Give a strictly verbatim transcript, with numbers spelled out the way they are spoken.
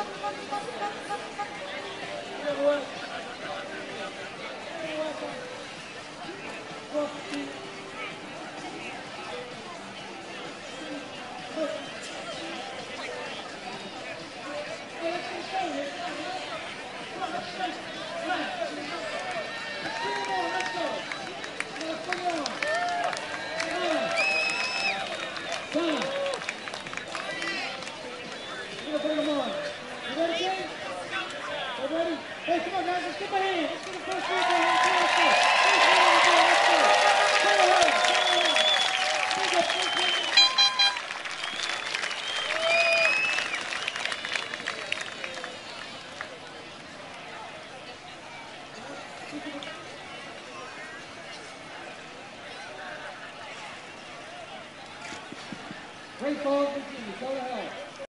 Hey, come on, guys, let's give a hand. Let's get the first one. Let's go. Let's go. Go ahead. Go ahead. Great ball, continue. Go ahead.